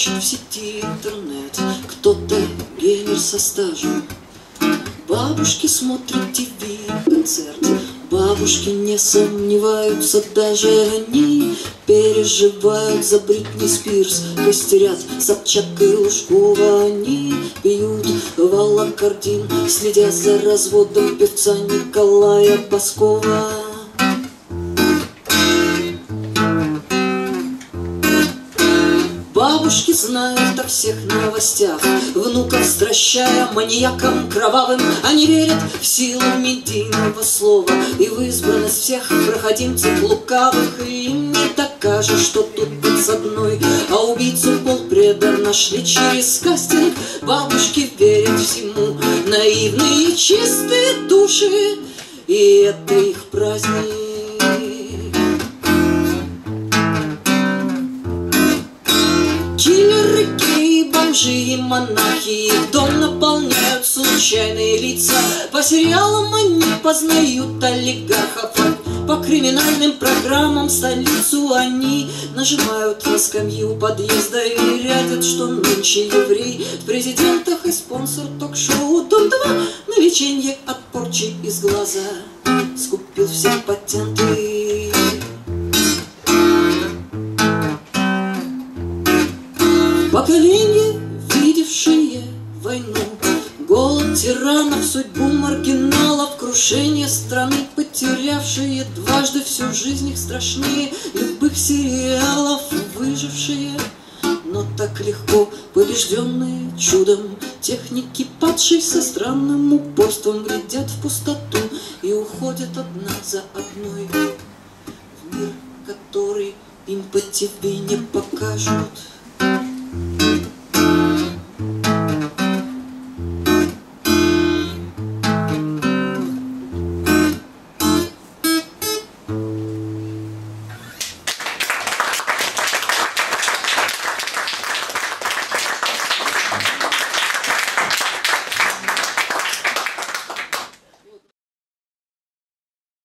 ищет в сети интернет, кто-то геймер со стажем. Бабушки смотрят ТВ-концерт, бабушки не сомневаются, даже они переживают за Бритни Спирс. Костерят Собчак и Лужкова, они пьют волокордин, следя за разводом певца Николая Баскова. Бабушки знают о всех новостях, внуков стращая маньяком кровавым. Они верят в силу медийного слова и в избранность всех проходимцев лукавых. И им не докажешь, что тут подсадной, а убийцу полпреда нашли через кастинг. Бабушки верят всему, наивные и чистые души, и это их праздник. Киллеры, геи, бомжи и монахи, дом наполняют случайные лица. По сериалам они познают олигархов, по криминальным программам столицу они нажимают на скамью подъезда и рядят, что нынче еврей в президентах и спонсор ток-шоу Дом-2 на леченье от порчи из глаза скупил все патенты. Поколение, видевшее войну, голод тиранов, судьбу маргиналов, крушение страны, потерявшие дважды всю жизнь, их страшнее любых сериалов, выжившие, но так легко побежденные чудом. Техники, падшие со странным упорством, глядят в пустоту и уходят одна за одной в мир, который им по тебе не покажут.